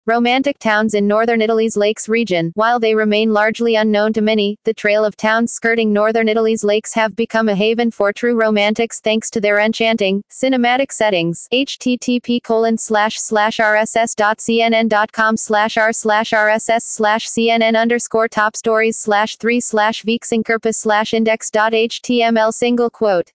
Romantic towns in northern Italy's lakes region. While they remain largely unknown to many, the trail of towns skirting northern Italy's lakes have become a haven for true romantics thanks to their enchanting, cinematic settings. http://rss.cnn.com/r/rss/cnn_top stories/3/Vixenkerpus/index.html single quote